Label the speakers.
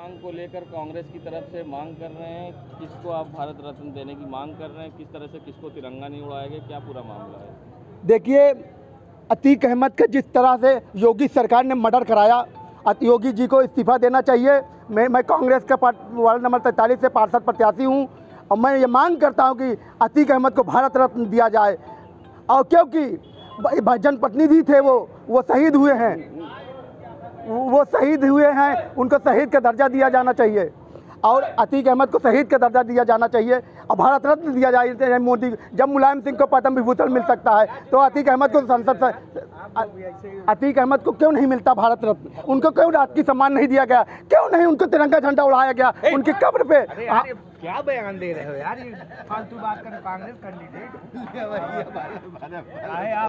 Speaker 1: मांग को लेकर कांग्रेस की तरफ से मांग कर रहे हैं, किसको आप भारत रत्न देने की मांग कर रहे हैं, किस तरह से किसको तिरंगा नहीं उड़ाएंगे, क्या पूरा मामला है?
Speaker 2: देखिए, अतीक अहमद का जिस तरह से योगी सरकार ने मर्डर कराया, योगी जी को इस्तीफा देना चाहिए। मैं कांग्रेस का वार्ड नंबर 43 से पार्षद प्रत्याशी हूं और मैं ये मांग करता हूं कि अतीक अहमद को भारत रत्न दिया जाए। और क्योंकि जनप्रतिनिधि थे, वो शहीद हुए हैं, उनको शहीद का दर्जा दिया जाना चाहिए और अतीक अहमद को शहीद का दर्जा दिया जाना चाहिए और भारत रत्न दिया जाए। मोदी, जब मुलायम सिंह को पद्म विभूषण मिल सकता है तो अतीक अहमद को अतीक अहमद को क्यों नहीं मिलता भारत रत्न? उनको क्यों राष्ट्रीय सम्मान नहीं दिया गया? क्यों नहीं उनको तिरंगा झंडा उड़ाया गया उनकी कब्र पे?
Speaker 3: क्या बयान दे रहे हो यार, ये फालतू बात कर। कांग्रेस कैंडिडेट